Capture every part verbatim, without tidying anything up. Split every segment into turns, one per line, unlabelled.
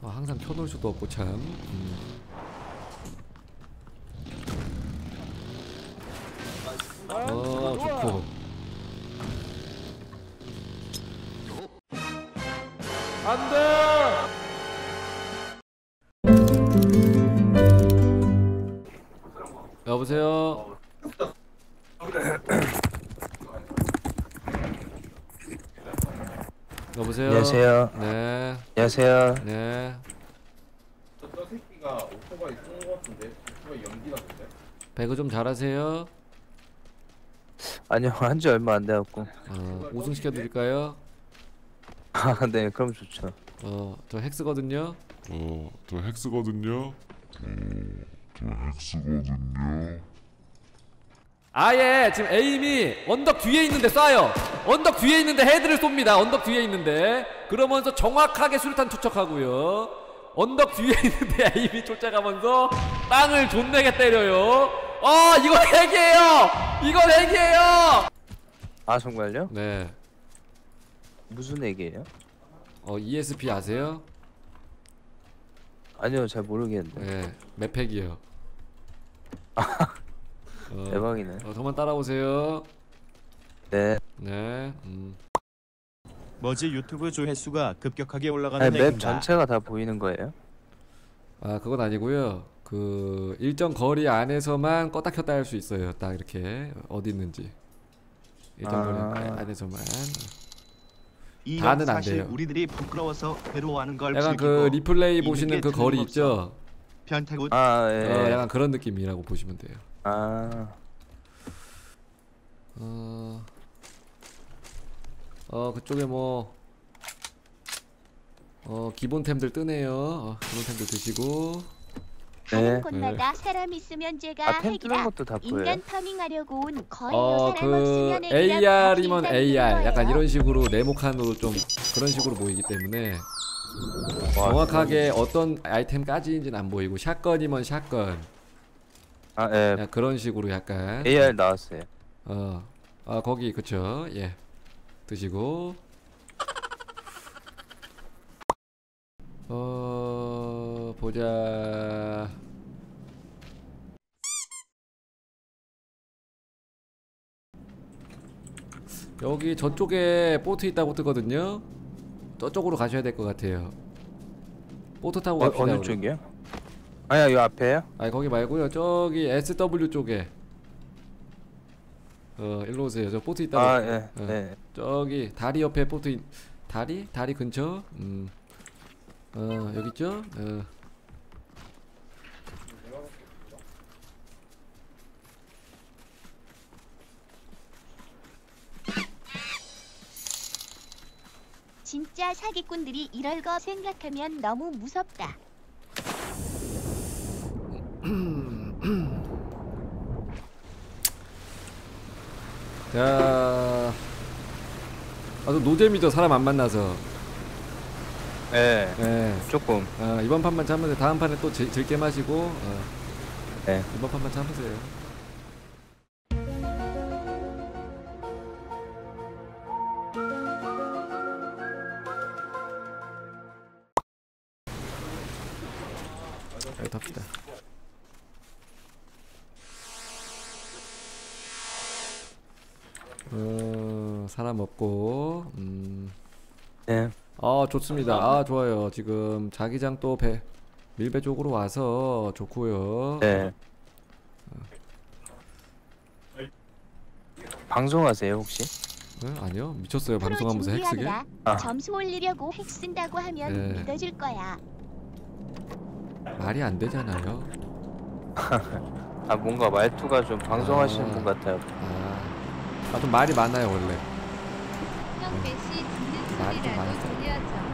아, 항상 켜놓을 수도 없고 참. 음. 어, 좋고. 안돼. 여보세요. 여보세요.
안녕하세요.
네.
안녕하세요.
네.
저, 저 새끼가 오토바이 쏜 거 같은데? 오토바이 연기 같은데?
배그 좀 잘하세요?
아니요, 한지 얼마 안 돼갖고.
어, 우승 시켜드릴까요?
아, 네, 그럼 좋죠.
어, 저 헥스거든요.
어, 저 헥스거든요. 어, 저 헥스거든요.
아예 지금 에임이 언덕 뒤에 있는데 쏴요. 언덕 뒤에 있는데 헤드를 쏩니다. 언덕 뒤에 있는데 그러면서 정확하게 수류탄 투척하고요. 언덕 뒤에 있는데 에임이 쫓아가면서 땅을 존내게 때려요. 어, 이거 핵이에요. 이건 핵이에요.
아, 정말요?
네.
무슨 얘기예요?
어, 이에스피 아세요?
아니요, 잘 모르겠는데.
네, 맵팩이요. 어,
대박이네.
어, 저만 따라오세요.
네.
네. 음.
뭐지 유튜브 조회수가 급격하게 올라가는
아니, 맵
핵인가?
전체가 다 보이는 거예요?
아, 그건 아니고요. 그 일정 거리 안에서만 껐다 켰다 할 수 있어요. 딱 이렇게 어디 있는지 일정
아.
거리 안에서만.
이건
다는 안
사실
돼요.
우리들이 부끄러워서 괴로워하는 걸
약간 그
즐기고
리플레이
이는
보시는
게
그 거리
틀림없어.
있죠.
변태고
아, 예.
어, 약간 그런 느낌이라고 보시면 돼요.
아,
어, 어 그쪽에 뭐 어, 기본템들 뜨네요. 어, 기본템들 드시고.
네.
가는 곳마다 사람 있으면 제가
아, 템 뜨는
핵이다.
것도 다 보여요?
인간 파밍하려고 온 거의
어,
사람
그
없으면 핵이다.
에이알이면
같이
에이알
있다는
약간
거예요.
이런 식으로 네모칸으로 좀 그런 식으로 보이기 때문에
와,
정확하게 어떤 아이템까지인지는 안 보이고 샷건이면 샷건
아, 예.
약간 그런 식으로 약간
에이알 나왔어요.
어, 아 거기 그쵸. 예, 드시고. 어, 보자. 여기 저쪽에 보트 있다고 뜨거든요. 저쪽으로 가셔야 될 것 같아요. 보트 타고
어,
갑시다.
어느
우리.
쪽이요? 아니야, 이 앞에요?
아니 거기 말고요. 저기 에스더블유 쪽에. 어, 일로 오세요. 저 보트 있다고.
아, 예.
어.
네.
저기 다리 옆에 보트 있... 다리? 다리 근처? 음. 어, 여기 있죠? 어.
진짜 사기꾼들이 이럴 거 생각하면 너무 무섭다.
자, 아주 노잼이죠. 사람 안 만나서.
예.
예.
조금.
어, 이번 판만 참으세요. 다음 판에 또 즐, 즐게 마시고. 어.
네.
이번 판만 참으세요. 잘 탑시다. 어, 사람 없고. 음.
네.
아, 좋습니다. 아, 좋아요. 지금 자기장 또 배 밀배 쪽으로 와서 좋고요.
네. 방송하세요, 혹시?
네? 아니요. 미쳤어요.
프로
방송하면서 핵쓰게.
준비하느라
아.
점수 올리려고 핵 쓴다고 하면
네.
믿어줄 거야.
말이 안 되잖아요.
아, 뭔가 말투가 좀 방송하시는
아.
분 같아요.
아, 아, 좀 말이 많아요 원래.
형 배시 듣는
말이 좀
소리라도
많았어요.
들려줘.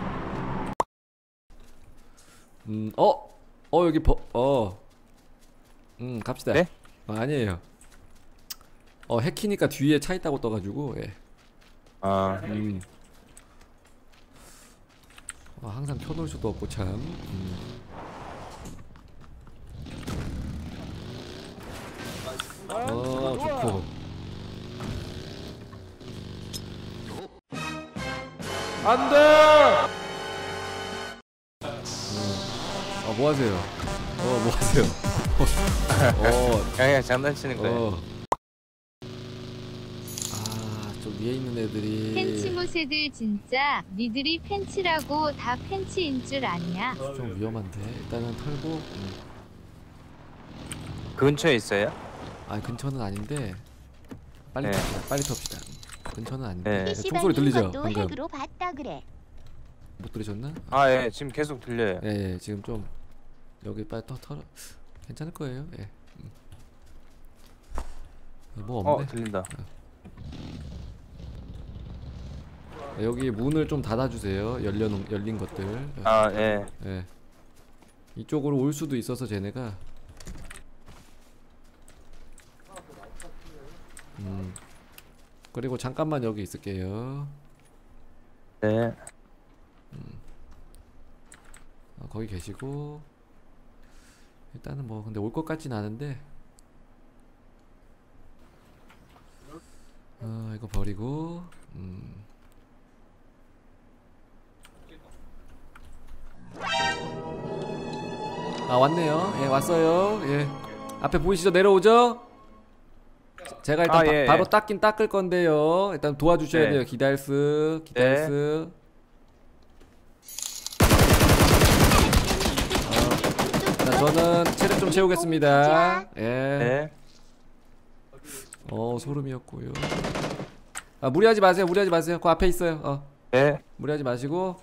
음, 어, 어 여기 버, 어, 음, 갑시다.
네?
어, 아니에요. 어, 해키니까 뒤에 차 있다고 떠가지고, 예.
아,
음. 어, 항상 켜놓을 수도 없고 참. 음. 어, 좋고. 안돼. 어, 뭐 하세요? 어, 뭐 하세요? 어,
그냥 장난치는 거예요.
어. 아, 저 위에 있는 애들이
팬치모새들 진짜 니들이 팬치라고 다 팬치인 줄 아냐?
좀 위험한데. 일단은 털고. 음.
근처에 있어요?
아, 근처는 아닌데. 빨리
네.
텁시다. 빨리 텁시다. 근처는 아닌데.
네.
총소리 들리죠?
것도
방금.
핵으로 봤다 그래.
못 들으셨나?
아, 예, 지금 계속 들려요.
예, 예, 지금 좀 여기 빨리 터 털어. 괜찮을 거예요. 예. 음. 뭐 없네.
어, 들린다.
여기 문을 좀 닫아주세요. 열려 놓, 열린 것들.
아, 예.
예. 이쪽으로 올 수도 있어서 쟤네가. 음. 그리고 잠깐만 여기 있을게요.
네.
어, 거기 계시고. 일단은 뭐 근데 올 것 같진 않은데. 어, 이거 버리고. 음. 아, 왔네요. 예, 왔어요. 예. 앞에 보이시죠? 내려오죠? 제가 일단
아,
바,
예,
바로
예.
닦긴 닦을 건데요. 일단 도와주셔야
네.
돼요. 기다리스, 기다리스. 어. 자, 저는 체력 좀 채우겠습니다. 예.
네.
어, 소름이었고요. 아, 무리하지 마세요. 무리하지 마세요. 그 앞에 있어요. 어.
네.
무리하지 마시고.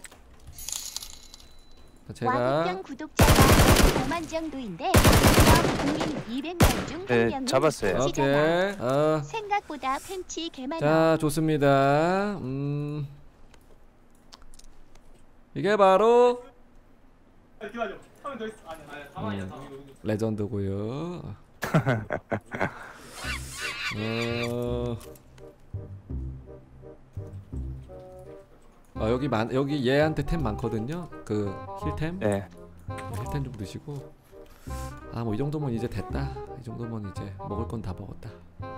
자, 제가
와국경 구독자가 오만 정도인데 국민 이백 명 중 한
네,
명은
잡았어요.
팬치잖아.
오케이. 어.
생각보다 팬치 개많아.
자, 좋습니다. 음. 이게 바로 음, 레전드고요. 어. 아, 여기 많 여기 얘한테 템 많거든요. 그 힐템.
네.
힐템 좀 드시고. 아, 뭐 이 정도면 이제 됐다. 이 정도면 이제 먹을 건 다 먹었다.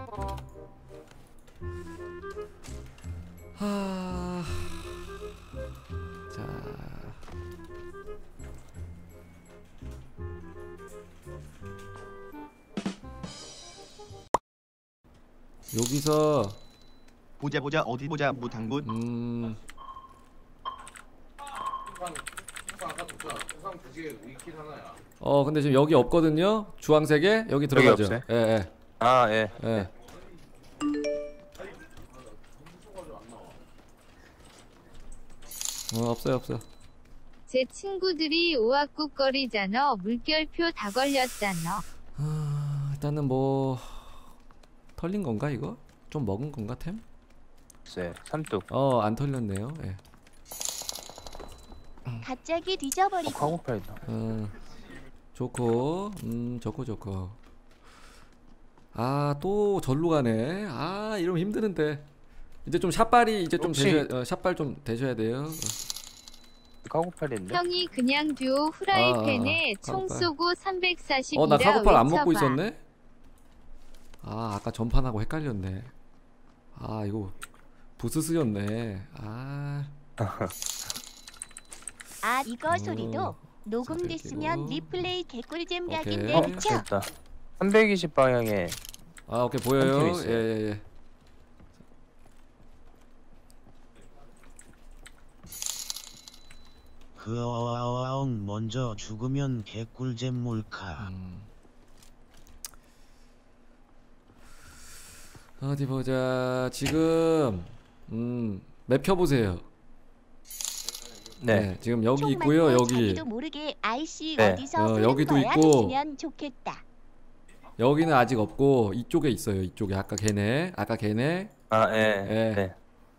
하. 자. 여기서
보자 보자 어디 보자 무당군.
음.
항상 항상 아까 줬잖아. 항상 두개 있긴 하나야.
어, 근데 지금 여기 없거든요. 주황색에 여기 들어가죠.
없어요?
예, 예.
아, 예.
예. 어, 없어요, 없어.
제 친구들이 오악국거리잖아. 물결표 다 걸렸잖아.
아, 일단은 뭐 털린 건가 이거? 좀 먹은 건가 템?
네. 삼뚝.
어, 안 털렸네요. 예.
갑자기
어,
뒤져버리고
카고팔이다.
어, 좋고, 음, 좋고 좋고. 아, 또 절로 가네. 아, 이러면 힘드는데. 이제 좀 샷발이 이제 좀
혹시-
되셔야, 어, 샷발 좀 되셔야 돼요.
카고팔인데?
형이 그냥 듀오 후라이팬에
아, 아,
총
카고팔.
쏘고 삼백사십이라
어, 나 카고팔 안 먹고
외쳐봐.
있었네? 아, 아까 전판하고 헷갈렸네. 아, 이거 부스스였네. 아,
아 이거
어.
소리도 녹음됐으면
자,
리플레이 개꿀잼
오케이.
각인데
어,
그쵸?
됐다. 삼백이십 방향에
아, 오케이 보여요.
한 팀
예,
있어요.
예, 예.
흐어와와옹 먼저 죽으면 개꿀잼 몰카.
음. 어디 보자. 지금 음, 맵 펴보세요.
네.
네, 지금 여기
총
있고요.
맞고
여기
자기도 모르게 아이씨
네.
어디서
어,
쏘는
여기도
거야
있고.
했으면 좋겠다.
여기는 아직 없고 이쪽에 있어요. 이쪽에 아까 걔네, 아까 걔네
아, 예.
예.
네.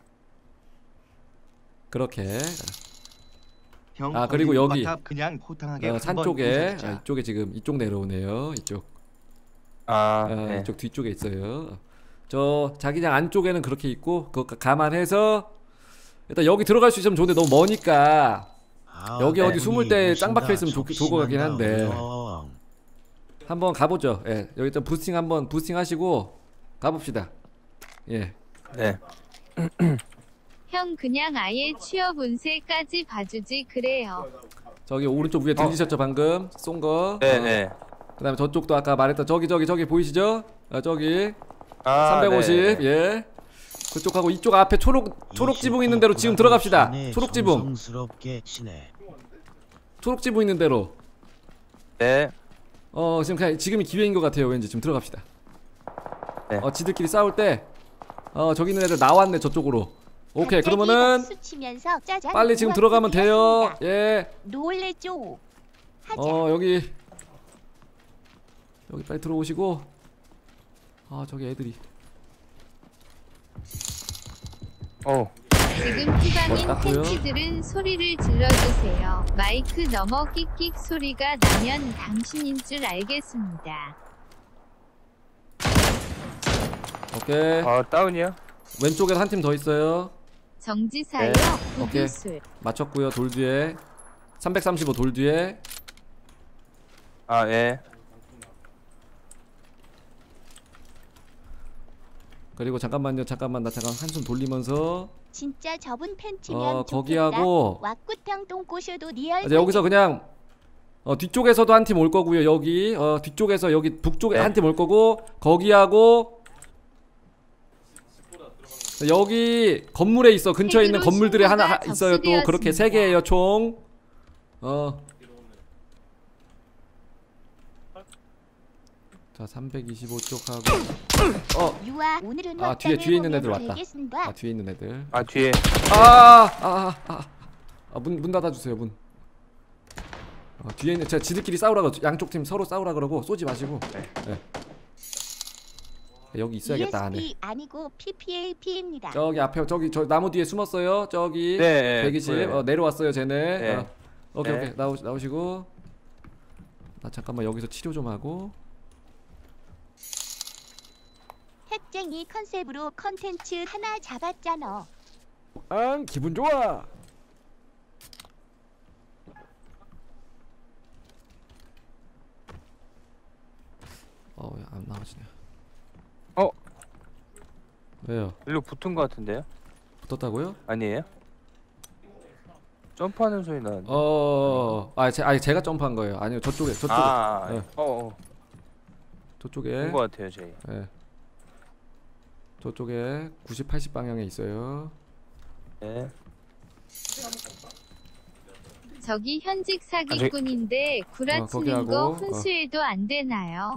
그렇게
형
아, 그리고
걸리는
여기.
것 같아 그냥 호탕하게
어, 산
한번
쪽에
웃어주자.
아, 이쪽에 지금 이쪽 내려오네요. 이쪽
아,
어,
네.
이쪽 뒤쪽에 있어요. 저 자기장 안쪽에는 그렇게 있고 그거 감안해서 일단 여기 들어갈 수 있으면 좋은데 너무 머니까
아,
여기
네.
어디 숨을 때 짱 박혀 있으면 좋, 좋을 것 같긴 한데 한번 가보죠. 예, 여기 좀 부스팅 한번 부스팅 하시고 가봅시다. 예,
네.
형 그냥 아예 취업 운세까지 봐주지 그래요.
저기 오른쪽 위에 들리셨죠 방금 쏜 거?
네네.
어. 그 다음에 저쪽도 아까 말했던 저기 저기 저기 보이시죠? 어, 저기
아,
삼백오십
네.
예. 그쪽하고 이쪽 앞에 초록 초록 지붕 있는 대로 지금 들어갑시다. 초록 지붕.
성스럽게 치네.
초록 지붕 있는 대로.
네.
어 지금 그냥 지금이 기회인 것 같아요. 왠지 지금 들어갑시다.
네.
어 지들끼리 싸울 때 어 저기 있는 애들 나왔네 저쪽으로. 오케이
갑자기
그러면은
박수 치면서 짜잔
빨리 지금 들어가면 돼요. 예.
놀래죠. 하자.
어 여기 여기 빨리 들어오시고. 아 저기 애들이.
어.
지금 피방인
닦고요.
팬티들은 소리를 질러주세요. 마이크 넘어 끽끽 소리가 나면 당신인 줄 알겠습니다.
오케이.
아 다운이야?
왼쪽에 한 팀 더 있어요.
정지사요.
네. 오케이.
구두술.
맞췄고요. 돌 뒤에 삼백삼십오 돌 뒤에.
아 예.
그리고 잠깐만요. 잠깐만 나 잠깐 한숨 돌리면서
진짜 저분 팬치면
어
좋겠다.
거기하고
왁구탕 똥 꼬셔도 리얼.
이제 여기서 그냥 어 뒤쪽에서도 한 팀 올 거고요. 여기 어 뒤쪽에서 여기 북쪽에
네.
한 팀 올 거고 거기하고 여기 건물에 있어. 근처에 있는
핵으로
건물들이 하나 하,
신고가
있어요. 또 그렇게 세
접수되었습니다.
개예요 총. 어. 자 삼백이십오 쪽하고 어.
유아 오늘은
아 뒤에 뒤에 있는 애들 왔다.
되겠습니다.
아 뒤에 있는 애들.
아 뒤에.
아아아아문 아, 문 닫아주세요 문. 어, 뒤에 있는 제가 지들끼리 싸우라고 양쪽 팀 서로 싸우라 그러고 쏘지 마시고. 네. 여기 있어야겠다 안에.
이에스피 아니고 피피에이피입니다.
저기 앞에 저기 저 나무 뒤에 숨었어요. 저기
네.
백이십
네.
어, 내려왔어요 쟤네.
네.
어, 오케이
네.
오케이 나오 나오시고. 나 잠깐만 여기서 치료 좀 하고.
핵쟁이 컨셉으로 컨텐츠 하나 잡았잖아.
앙 기분 좋아. 어 왜 안 나와지냐.
어?
왜요?
일로 붙은 거 같은데요?
붙었다고요?
아니에요? 점프하는 소리 나는데.
어, 아, 제, 아니 제가 점프한 거예요. 아니요, 저쪽에, 저쪽에,
아,
네.
어, 어.
저쪽에,
본거 같아요, 저희.
예, 저쪽에 구십, 팔십 방향에 있어요.
네.
저기 현직 사기꾼인데
어,
구라치는
거기하고,
거
어.
훈수해도 안 되나요?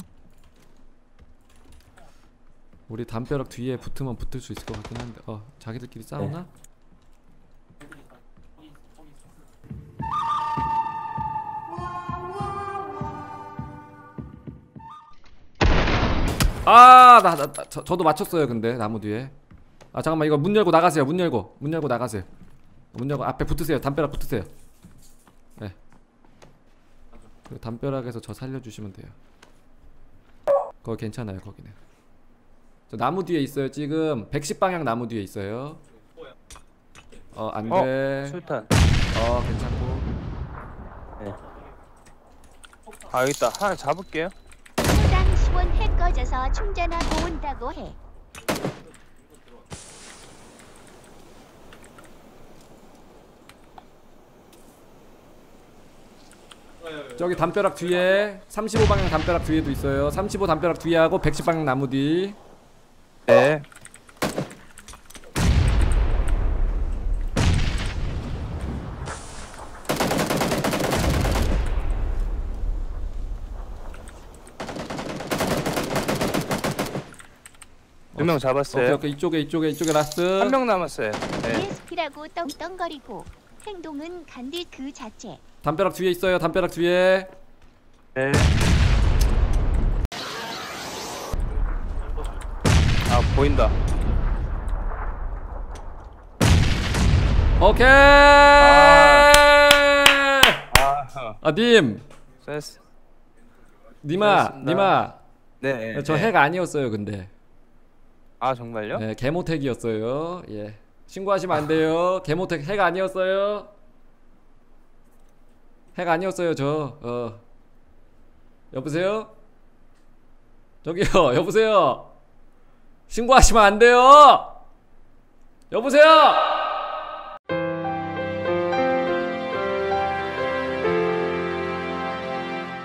우리 담벼락 뒤에 붙으면 붙을 수 있을 것 같긴 한데, 어, 자기들끼리 싸우나?
네.
아, 나, 나, 나 저, 저도 맞췄어요. 근데 나무 뒤에. 아, 잠깐만 이거 문 열고 나가세요. 문 열고, 문 열고 나가세요. 문 열고 앞에 붙으세요. 담벼락 붙으세요. 네. 그 담벼락에서 저 살려주시면 돼요. 거기 괜찮아요. 거기는. 저 나무 뒤에 있어요. 지금 백십 방향 나무 뒤에 있어요. 어, 안 돼.
술탄.
어, 괜찮고.
네. 아, 여기 있다. 하나 잡을게요.
포장 십 원 핵 꺼져서 충전하고 온다고 해.
저기 담벼락 뒤에 삼십오 방향 담벼락 뒤에도 있어요. 삼십오 담벼락 뒤에 하고 백십 방향 나무 뒤.
네. 두 명 잡았어요.
오케이, 오케이. 이쪽에 이쪽에 이쪽에 라스트.
한 명 남았어요. 네.
이에스피라고 떵떵거리고 행동은 간디 그 자체.
담벼락 뒤에 있어요. 담벼락 뒤에.
네. 아, 보인다.
오케이.
아,
아, 님.
됐어.
님아,
알겠습니다.
님아.
네.
저
네.
핵 아니었어요, 근데.
아, 정말요?
네, 개모택이었어요. 예. 신고하시면 안 돼요. 개모택 핵 아니었어요. 핵 아니었어요, 저. 어. 여보세요? 저기요, 여보세요? 신고하시면 안 돼요. 여보세요?